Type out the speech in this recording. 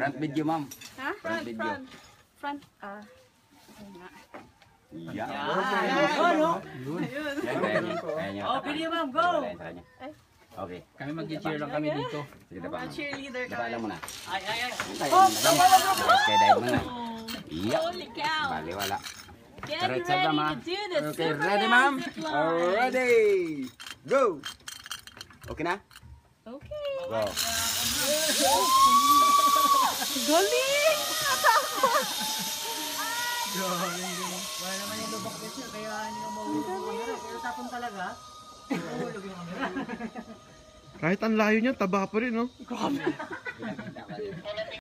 Front video, ma'am. Ha? Front video. Front. Iya. Oh, video ma'am, go! Okay. Kami mag-cheer lang kami dito. Sige, dapa. Cheerleader Dapa lang muna. Ay, ay, ay. Okay, dahil muna. Iya. Holy cow. Bali, wala. Get Correct, ready Salva, ma. to do the Okay, Superman ready, ma'am? zip line. Ready. Go. Okay na? Okay. Go. Galing! Wala naman yung lubak dito, kaya hindi ka mahulog yung camera. Pero tapon talaga, mahulog yung camera. Kahit ang layo niya, taba pa rin, no?